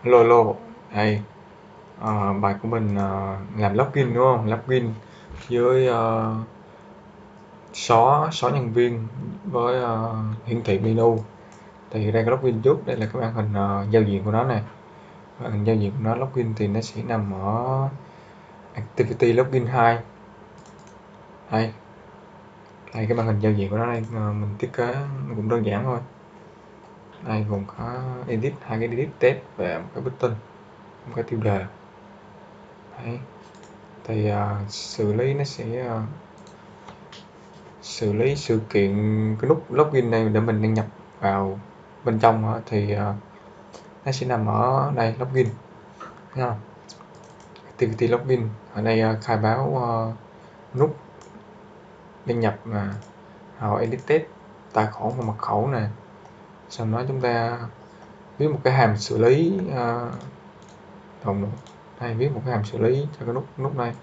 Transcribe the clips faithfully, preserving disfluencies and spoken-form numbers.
Lô lô đây, ờ, bài của mình ờ, làm login đúng không? Login với ờ, xóa xóa nhân viên với ờ, hiển thị menu. Thì đây cái login trước, đây là cái màn hình ờ, giao diện của nó nè. Màn hình giao diện của nó login thì nó sẽ nằm ở activity login hai. Đây, đây cái màn hình giao diện của nó đây, ờ, mình thiết kế nó cũng đơn giản thôi. Đây gồm có edit, hai cái edit test và một cái button, một cái tiêu đề. Đấy. Thì uh, xử lý nó sẽ uh, xử lý sự kiện cái nút login này để mình đăng nhập vào bên trong uh, thì uh, nó sẽ nằm ở đây login nha. Activity login ở đây uh, khai báo uh, nút đăng nhập mà họ edit tài khoản và mật khẩu này, sau đó chúng ta viết một cái hàm xử lý uh, đồng hay viết một cái hàm xử lý cho cái nút nút này.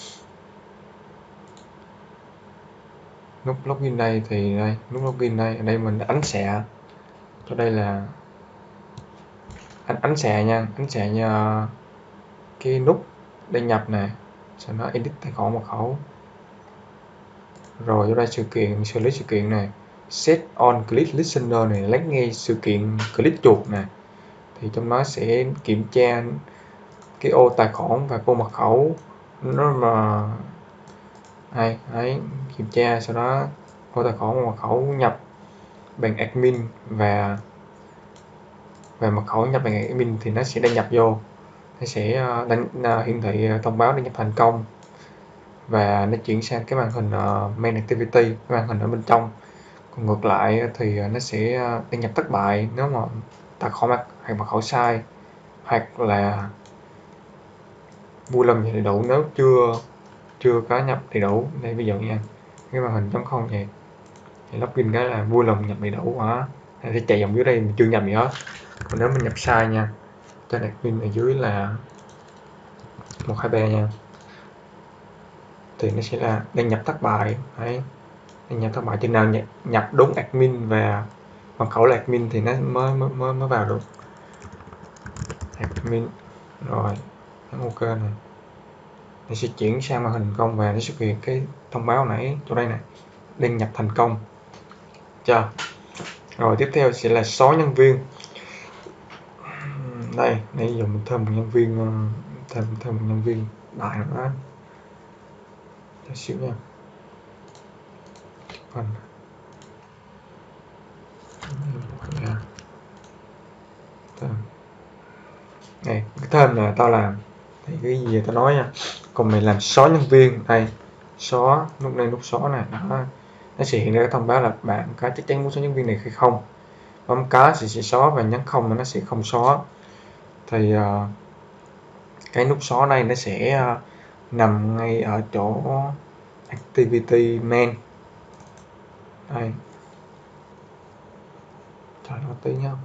Nút login đây thì đây nút login đây, ở đây mình ánh xạ cho đây là ánh ánh xạ nha, ánh xạ nha cái nút đăng nhập nè, sau đó edit tài khoản mật khẩu, rồi vô đây sự kiện xử lý sự kiện này, set on click listener này, lắng nghe sự kiện click chuột nè, thì trong đó sẽ kiểm tra cái ô tài khoản và ô mật khẩu nó mà hay ấy kiểm tra, sau đó ô tài khoản và mật khẩu nhập bằng admin và và mật khẩu nhập bằng admin thì nó sẽ đăng nhập vô, nó sẽ đánh, uh, hiển thị thông báo đăng nhập thành công và nó chuyển sang cái màn hình uh, main activity, cái màn hình ở bên trong. Còn ngược lại thì nó sẽ đăng nhập thất bại nếu mà tài khoản hoặc mật khẩu sai, hoặc là vui lòng nhập đầy đủ nếu chưa chưa có nhập đầy đủ. Đây ví dụ nha, cái màn hình trống không vậy thì login cái là vui lòng nhập đầy đủ hả, sẽ chạy dòng dưới đây mình chưa nhập gì hết. Còn nếu mình nhập sai nha, cho admin ở dưới là một hai ba nha, thì nó sẽ là đăng nhập thất bại. Đấy, đăng nhập thất bại, chừng nào nhập, nhập đúng admin và mật khẩu là admin thì nó mới mới mới, mới vào được admin. Rồi ok này, nó sẽ chuyển sang màn hình công và nó xuất hiện cái thông báo nãy chỗ đây này, đăng nhập thành công chưa. Rồi tiếp theo sẽ là xóa nhân viên. Đây nãy giờ mình thêm một nhân viên, thêm thêm một nhân viên đại nữa cho xíu nha. Phần này cái thêm là tao làm thì cái gì tao nói nha. Còn mình làm xóa nhân viên, đây xóa lúc này nút xóa này đó, nó sẽ hiện ra cái thông báo là bạn có chắc chắn muốn xóa nhân viên này hay không, bấm cái thì sẽ xóa và nhấn không là nó sẽ không xóa. Thì uh, cái nút xóa này nó sẽ uh, nằm ngay ở chỗ activity main đây, chờ nó tí nhá.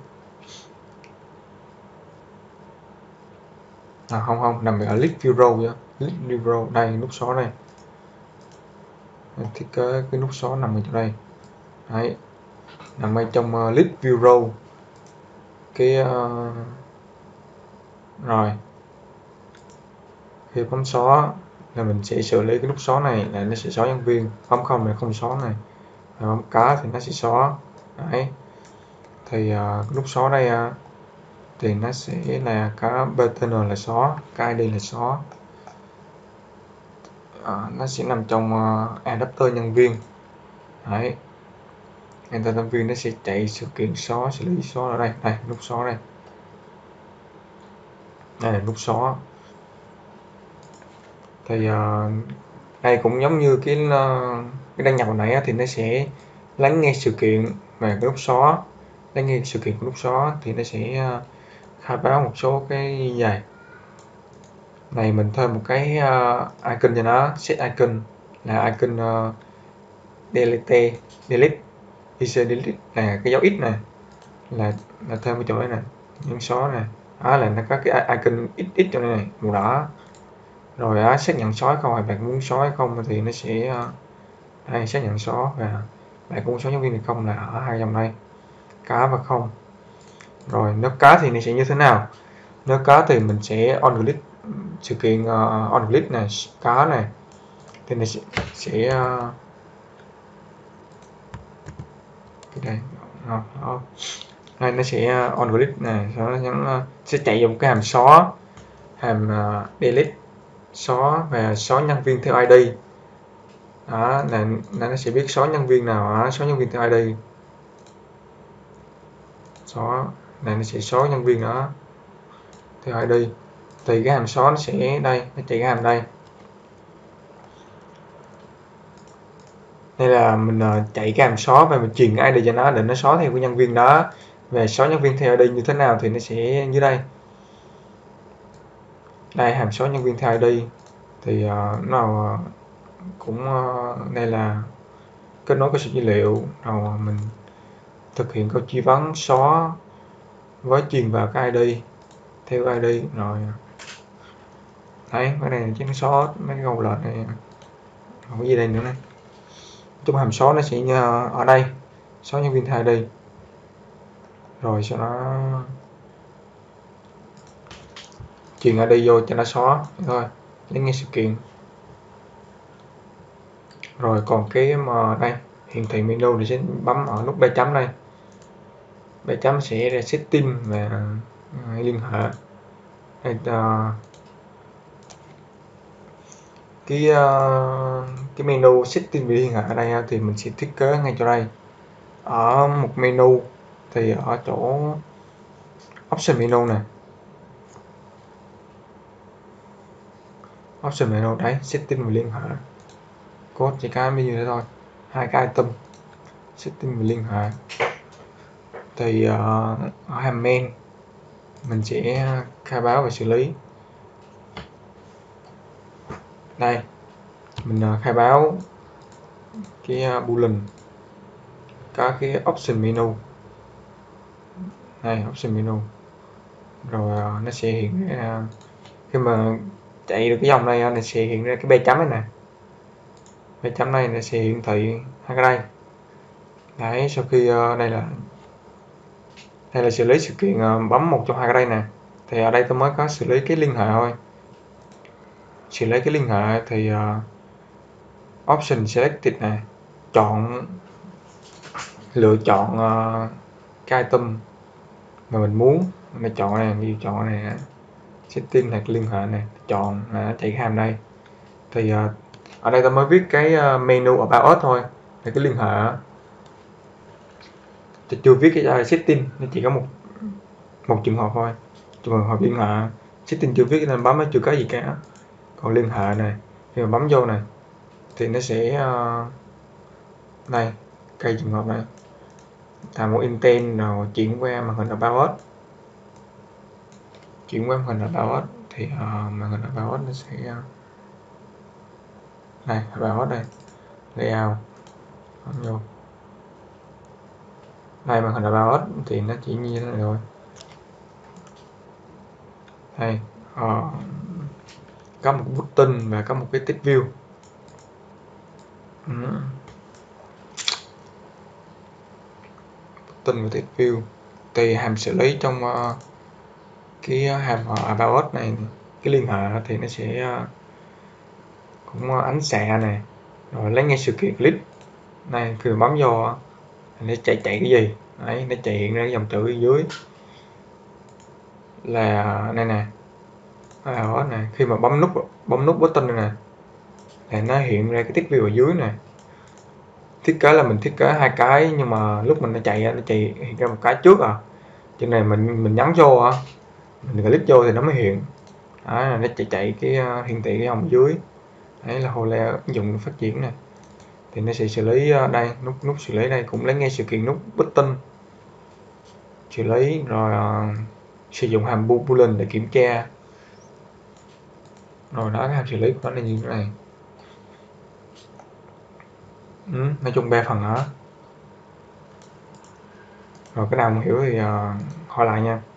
À, không không nằm ở list view row nhá, list view row đây nút xóa này, thiết kế cái nút xóa nằm ở chỗ đây. Đấy, nằm ở trong uh, list view row cái uh, rồi khi bấm xóa là mình sẽ xử lý cái nút xóa này là nó sẽ xóa nhân viên, bấm không là không xóa này, và bấm cái thì nó sẽ xóa. Đấy, thì uh, nút xóa đây uh, thì nó sẽ là cái button là xóa, cái i đê là xóa. Uh, nó sẽ nằm trong uh, adapter nhân viên. Đấy, adapter nhân viên nó sẽ chạy sự kiện xóa, xử lý xóa ở đây, đây nút xóa đây, đây là nút xóa. Thì uh, đây cũng giống như cái uh, cái đăng nhập hồi nãy thì nó sẽ lắng nghe sự kiện và cái nút xóa, lắng nghe sự kiện của nút xóa thì nó sẽ uh, khai báo một số cái dài này. Mình thêm một cái uh, icon cho nó, set icon là icon uh, delete delete ic delete là cái dấu x này, là là thêm cái chỗ này nè, nhấn xóa này đó, là nó có cái icon x x cho đây này màu đỏ. Rồi á, xác nhận xóa không, bạn muốn xóa không thì nó sẽ uh, đây xác nhận xóa và bạn cũng xóa nhân viên này không là ở hai dòng đây, cá và không. Rồi nếu cá thì nó sẽ như thế nào, Nếu có thì mình sẽ on click sự kiện uh, on click này, có này thì nó sẽ, sẽ uh, cái đây đó, đó. Đây, nó sẽ on click này, sau đó nó sẽ chạy vào cái hàm xóa, hàm uh, delete xóa và xóa nhân viên theo i đê. Đó, là, là nó sẽ biết xóa nhân viên nào, đó, xóa nhân viên theo i đê, xóa này nó sẽ xóa nhân viên đó theo i đê. Thì cái hàm xóa nó sẽ đây, nó chạy cái hàm đây. Đây là mình uh, chạy cái hàm xóa và mình truyền cái i đê cho nó để nó xóa theo cái nhân viên đó. Về xóa nhân viên theo i đê như thế nào thì nó sẽ như đây. Đây hàm xóa nhân viên theo i đê thì uh, nó uh, cũng uh, đây là kết nối cơ sở dữ liệu, rồi mình thực hiện câu truy vấn xóa với truyền vào cái i đê theo i đê rồi. Đấy, cái này chứ nó xóa mấy cái câu lệch này không có gì đây nữa này. Trong hàm xóa nó sẽ như ở đây, xóa nhân viên theo i đê rồi sau đó truyền i đê vô cho nó xóa thôi, lấy ngay sự kiện. Rồi còn cái mà đây hiển thị menu thì sẽ bấm ở nút ba chấm đây, ba chấm sẽ ra setting và uh, liên hệ. Đây, uh, cái uh, cái menu setting và liên hệ ở đây thì mình sẽ thiết kế ngay cho đây. Ở một menu thì ở chỗ option menu này, option menu đấy, setting và liên hệ, code chỉ cái menu thế thôi, hai cái item setting và liên hệ. Thì uh, ở hàm main mình sẽ khai báo và xử lý. Đây mình uh, khai báo cái uh, boolean có cái option menu này, option menu rồi uh, nó sẽ hiện ra uh, khi mà chạy được cái dòng này nó sẽ hiện ra cái b chấm này nè, b chấm này nó sẽ hiển thị hai cái đây. Đấy, sau khi uh, đây là đây là xử lý sự kiện, uh, bấm một trong hai cái đây nè, thì ở đây tôi mới có xử lý cái liên hệ thôi. Xử lý cái liên hệ thì uh, option selected này, chọn lựa chọn uh, cái item mà mình muốn, mình chọn này, như chọn này, setting hoặc liên hệ này, chọn là chạy cái hàm đây. Thì uh, ở đây tôi mới viết cái uh, menu about us thôi, để cái liên hệ tôi chưa viết cái uh, setting, nó chỉ có một một trường hợp thôi, trường hợp liên hệ. Setting chưa viết nên bấm nó chưa có gì cả. Còn liên hệ này khi mà bấm vô này thì nó sẽ uh, đây cây trường hợp này là một intent nào chuyển qua màn hình about us, chuyển qua màn hình about us thì uh, màn hình about us nó sẽ uh, này about us đây, layout bấm vô đây, màn hình about us thì nó chỉ như thế này thôi. Đây uh, có một button và có một cái text view. Ừ. Button và text view thì hàm xử lý trong uh, cái hàm about us này, cái liên hệ thì nó sẽ uh, cũng uh, ánh xạ này, rồi lấy ngay sự kiện click này, khi bấm vô nó chạy chạy cái gì đấy, nó chạy hiện ra cái dòng chữ ở dưới là này nè, à, này khi mà bấm nút bấm nút button này nè thì nó hiện ra cái text view ở dưới này. Thiết kế là mình thiết kế hai cái, nhưng mà lúc mình nó chạy nó chạy hiện ra một cái trước à, cho này mình mình nhấn vô à, mình click vô thì nó mới hiện. Đó, nó chạy chạy cái uh, hiển thị cái dòng dưới đấy là Hola ứng dụng phát triển này, thì nó sẽ xử lý uh, đây nút nút xử lý đây cũng lấy ngay sự kiện nút button xử lý, rồi uh, sử dụng hàm boolean để kiểm tra. Rồi đó, cái hàm xử lý của nó là như thế này. Ừ, nói chung ba phần đó. Rồi cái nào không hiểu thì uh, hỏi lại nha.